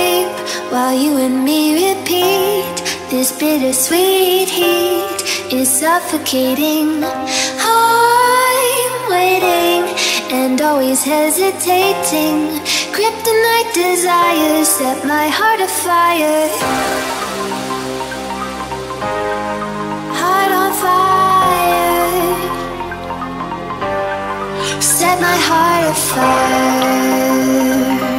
creep while you and me repeat. This bittersweet heat is suffocating. I'm waiting and always hesitating. Kryptonite desires set my heart afire. Heart on fire. Set my heart afire.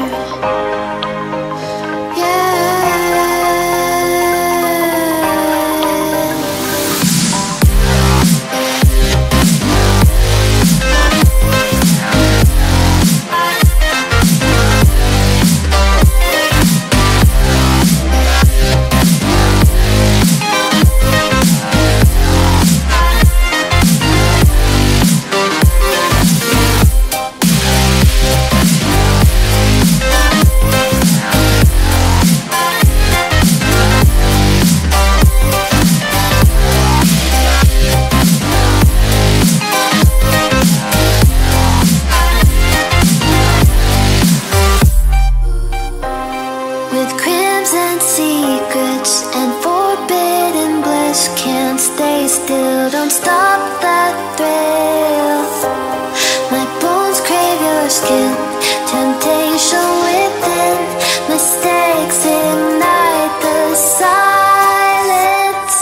Still, don't stop that thrill. My bones crave your skin. Temptation within. Mistakes ignite the silence.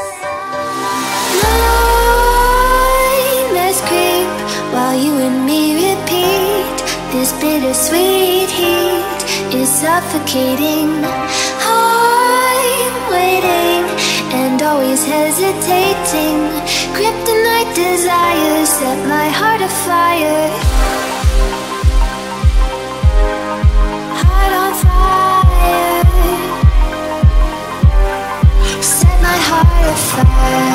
Nightmares creep while you and me repeat. This bittersweet heat is suffocating. I'm waiting and always hesitating. Kryptonite desires set my heart afire. Heart on fire. Set my heart afire.